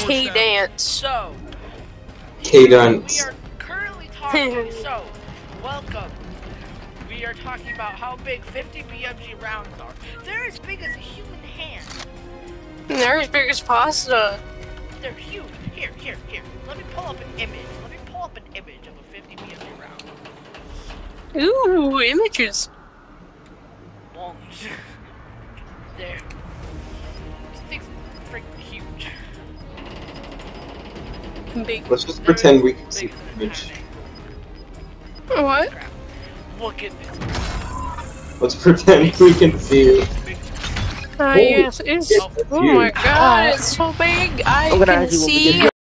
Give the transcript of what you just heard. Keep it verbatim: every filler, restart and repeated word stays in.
K-Dance. So, K-Dance. we are currently talking, so, welcome. We are talking about how big fifty B M G rounds are. They're as big as a human hand. They're as big as pasta. They're huge. Here, here, here. Let me pull up an image. Let me pull up an image of a fifty B M G round. Ooh, images. Bongs. There. This thing's freaking huge. Big. Let's just pretend we can see the image. What? Crap. Look at this. Let's pretend we can see it. Ah, Holy yes, it's. shit, that's Oh my huge. god, it's so big. I I'm gonna can actually see.